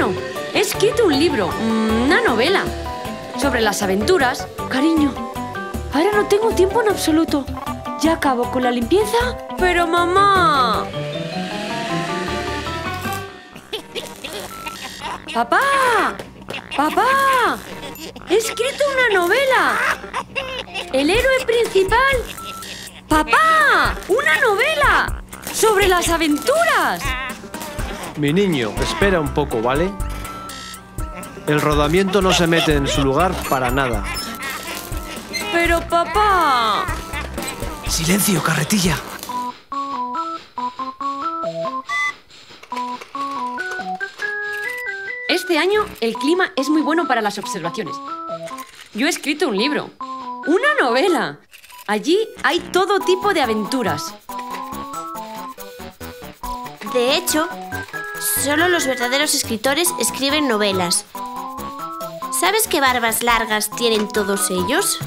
Bueno, he escrito un libro, una novela, sobre las aventuras. Cariño, ahora no tengo tiempo en absoluto. Ya acabo con la limpieza. Pero mamá... ¡Papá! ¡Papá! ¡He escrito una novela! ¡El héroe principal! ¡Papá! ¡Una novela! ¡Sobre las aventuras! Mi niño, espera un poco, ¿vale? El rodamiento no se mete en su lugar para nada. ¡Pero papá! ¡Silencio, carretilla! Este año el clima es muy bueno para las observaciones. Yo he escrito un libro, una novela. Allí hay todo tipo de aventuras. De hecho, solo los verdaderos escritores escriben novelas. ¿Sabes qué barbas largas tienen todos ellos?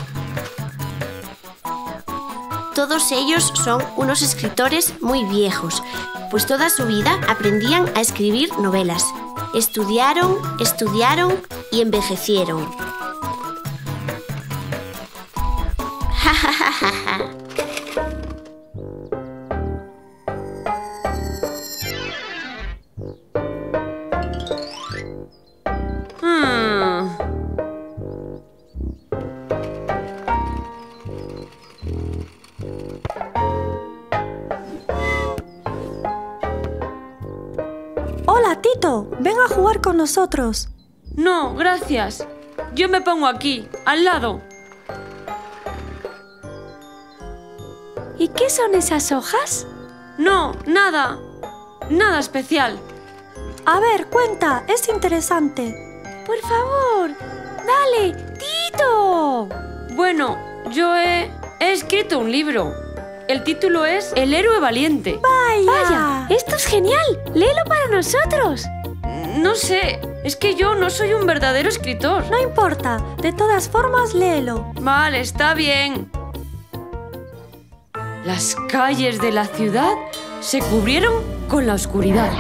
Todos ellos son unos escritores muy viejos, pues toda su vida aprendían a escribir novelas. Estudiaron y envejecieron. Hola, Tito. Ven a jugar con nosotros. No, gracias. Yo me pongo aquí, al lado. ¿Y qué son esas hojas? No, nada. Nada especial. A ver, cuenta. Es interesante. Por favor, dale, Tito. Bueno, yo he escrito un libro. El título es El héroe valiente. ¡Vaya! ¡Esto es genial! ¡Léelo para nosotros! No sé, es que yo no soy un verdadero escritor. No importa. De todas formas, léelo. Vale, está bien. Las calles de la ciudad se cubrieron con la oscuridad.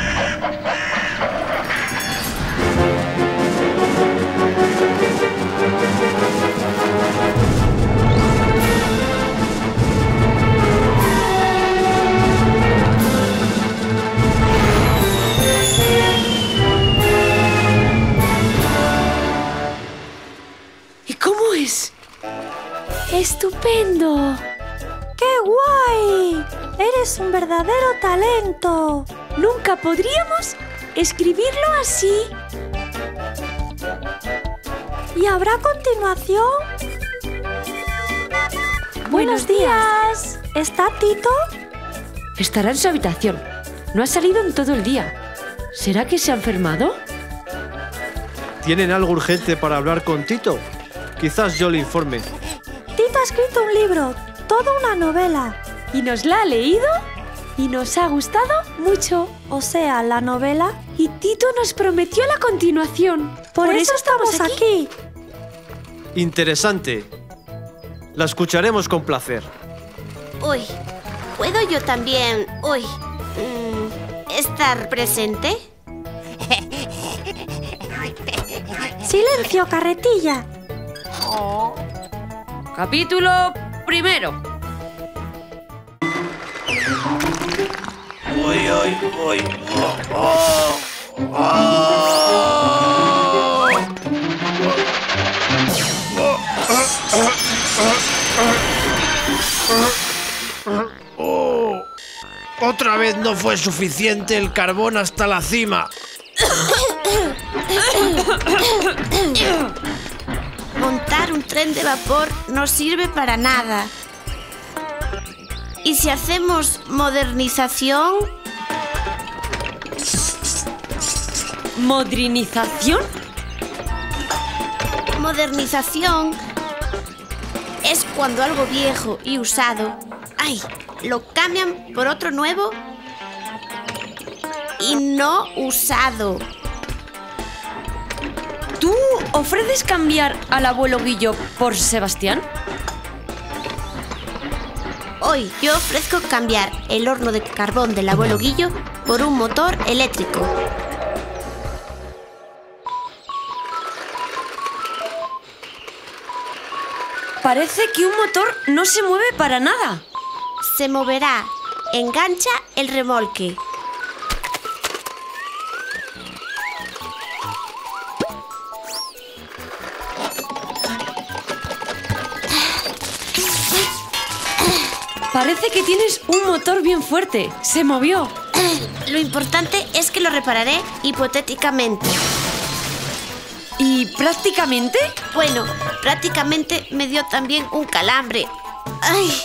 ¿Y cómo es? ¡Estupendo! ¡Qué guay! ¡Eres un verdadero talento! Nunca podríamos escribirlo así. ¿Y habrá continuación? ¡Buenos días! ¿Está Tito? Estará en su habitación. No ha salido en todo el día. ¿Será que se ha enfermado? ¿Tienen algo urgente para hablar con Tito? Quizás yo le informe. Tito ha escrito un libro, toda una novela. ¿Y nos la ha leído? Y nos ha gustado mucho. O sea, la novela. Y Tito nos prometió la continuación. Por eso estamos aquí. Interesante. La escucharemos con placer. Uy, ¿puedo yo también, estar presente? ¡Silencio, carretilla! Capítulo primero. Otra vez no fue suficiente el carbón hasta la cima. Montar un tren de vapor no sirve para nada. ¿Y si hacemos modernización? ¿Modernización? Modernización es cuando algo viejo y usado, lo cambian por otro nuevo y no usado. ¿Tú ofreces cambiar al abuelo Guillo por Sebastián? Hoy yo ofrezco cambiar el horno de carbón del abuelo Guillo por un motor eléctrico. Parece que un motor no se mueve para nada. Se moverá. Engancha el remolque. Parece que tienes un motor bien fuerte. Se movió. Lo importante es que lo repararé hipotéticamente. ¿Y prácticamente? Bueno, prácticamente me dio también un calambre. ¡Ay!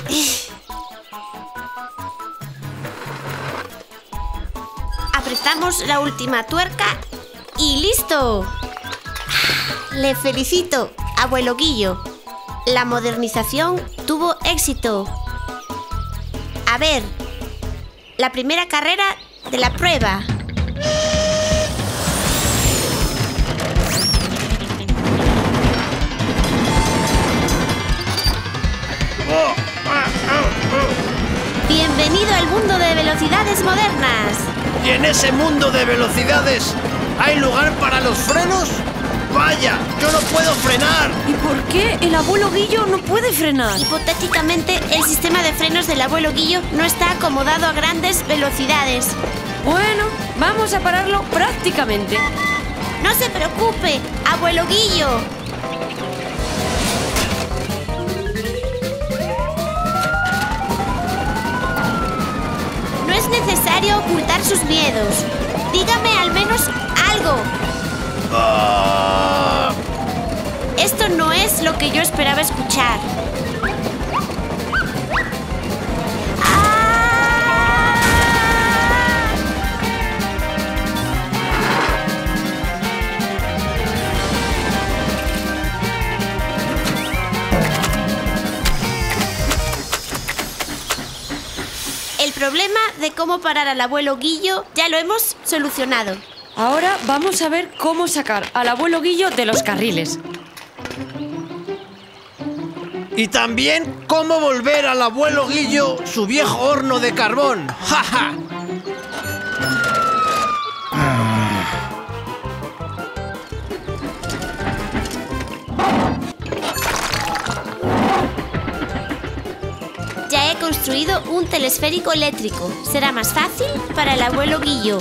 Apretamos la última tuerca y ¡listo! Le felicito, abuelo Guillo. La modernización tuvo éxito. A ver, la primera carrera de la prueba. Bienvenido al mundo de velocidades modernas. ¿Y en ese mundo de velocidades hay lugar para los frenos? ¡Vaya! ¡Yo no puedo frenar! ¿Y por qué el abuelo Guillo no puede frenar? Hipotéticamente, el sistema de frenos del abuelo Guillo no está acomodado a grandes velocidades. Bueno, vamos a pararlo prácticamente. No se preocupe, abuelo Guillo. No es necesario ocultar sus miedos. Dígame al menos algo. Esto no es lo que yo esperaba escuchar. El problema de cómo parar al abuelo Guillo ya lo hemos solucionado. Ahora vamos a ver cómo sacar al abuelo Guillo de los carriles. Y también cómo volver al abuelo Guillo su viejo horno de carbón. ¡Ja, ja! Ya he construido un telesférico eléctrico. Será más fácil para el abuelo Guillo.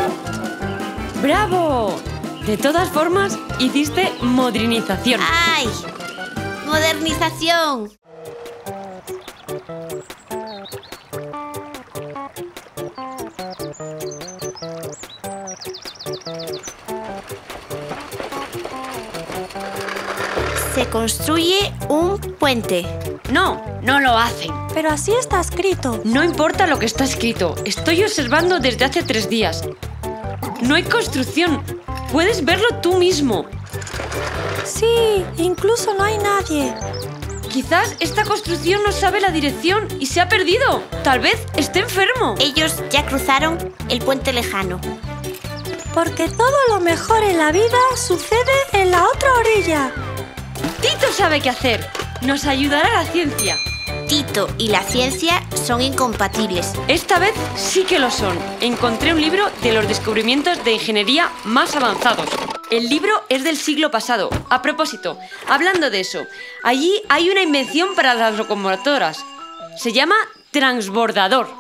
¡Bravo! De todas formas, hiciste modernización. ¡Ay! ¡Modernización! Se construye un puente. No, no lo hacen. Pero así está escrito. No importa lo que está escrito. Estoy observando desde hace 3 días. No hay construcción. Puedes verlo tú mismo. Sí, incluso no hay nadie. Quizás esta construcción no sabe la dirección y se ha perdido. Tal vez esté enfermo. Ellos ya cruzaron el puente lejano. Porque todo lo mejor en la vida sucede en la otra orilla. Tito sabe qué hacer. Nos ayudará la ciencia. Tito y la ciencia son incompatibles. Esta vez sí que lo son. Encontré un libro de los descubrimientos de ingeniería más avanzados. El libro es del siglo pasado. A propósito, hablando de eso, allí hay una invención para las locomotoras. Se llama transbordador.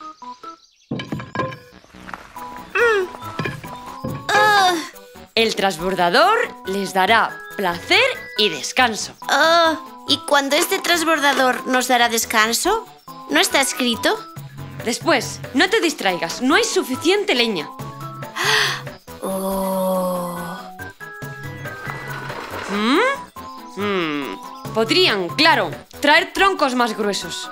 El transbordador les dará placer y descanso. ¿Y cuando este transbordador nos dará descanso? ¿No está escrito? Después, no te distraigas, no hay suficiente leña. Podrían, claro, traer troncos más gruesos.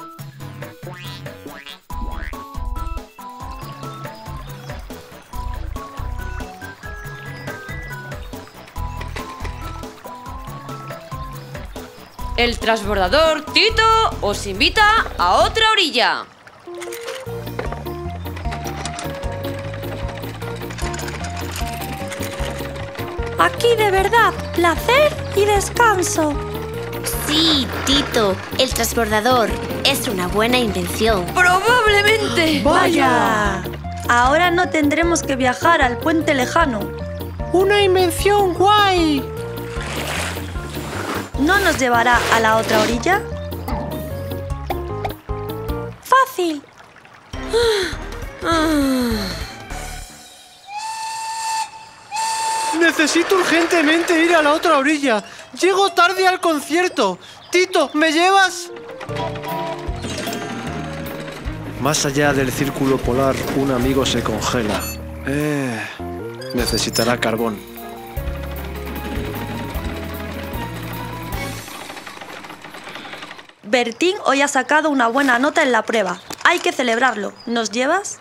El transbordador Tito os invita a otra orilla. Aquí de verdad, placer y descanso. Sí, Tito, el transbordador es una buena invención. ¡Probablemente! ¡Vaya! Ahora no tendremos que viajar al puente lejano. ¡Una invención guay! ¿no nos llevará a la otra orilla? ¡Fácil! Necesito urgentemente ir a la otra orilla. Llego tarde al concierto. Tito, ¿me llevas? Más allá del círculo polar, un amigo se congela. Necesitará carbón. Bertín hoy ha sacado una buena nota en la prueba. Hay que celebrarlo. ¿Nos llevas?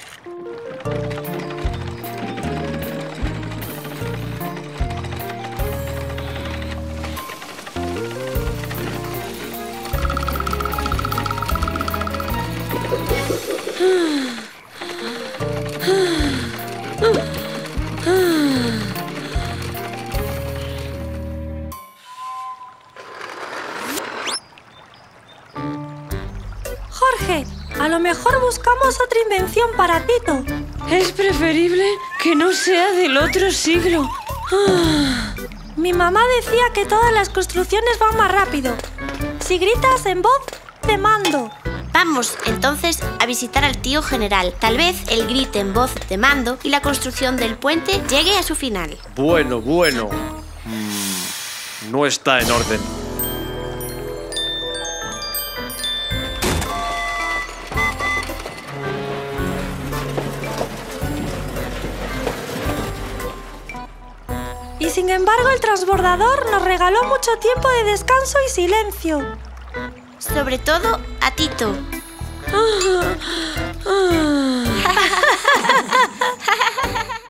Jorge, a lo mejor buscamos otra invención para Tito. Es preferible que no sea del otro siglo. Mi mamá decía que todas las construcciones van más rápido si gritas en voz de mando. Vamos, entonces, a visitar al tío general. Tal vez él grite en voz de mando y la construcción del puente llegue a su final. Bueno. No está en orden. Y sin embargo, el transbordador nos regaló mucho tiempo de descanso y silencio. Sobre todo a Tito.